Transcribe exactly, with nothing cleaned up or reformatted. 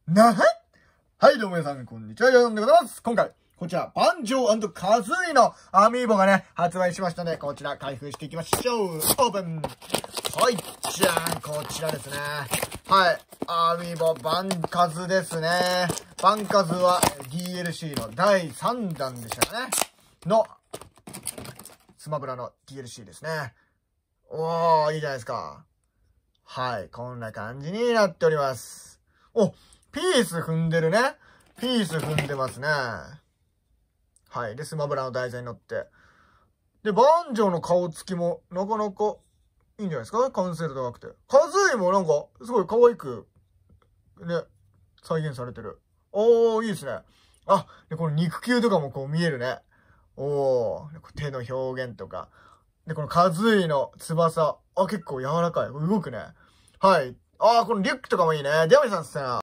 なははい、どうも皆さん、こんにちは。ヨンでございます。今回、こちら、バンジョー&カズイのアミーボがね、発売しましたね。こちら、開封していきましょう。オープン。はい、じゃーん、こちらですね。はい、アミーボ、バンカズですね。バンカズは ディーエルシー のだいさんだんでしたかね。の、スマブラの ディーエルシー ですね。おー、いいじゃないですか。はい、こんな感じになっております。お、ピース踏んでるね。ピース踏んでますね。はい。で、スマブラの題材に乗って。で、バンジョーの顔つきも、なかなか、いいんじゃないですか、完成度高くて。カズイもなんか、すごい可愛く、ね、再現されてる。おー、いいですね。あ、で、この肉球とかもこう見えるね。おー、手の表現とか。で、このカズイの翼。あ、結構柔らかい。動くね。はい。あー、このリュックとかもいいね。では皆さんさよなら。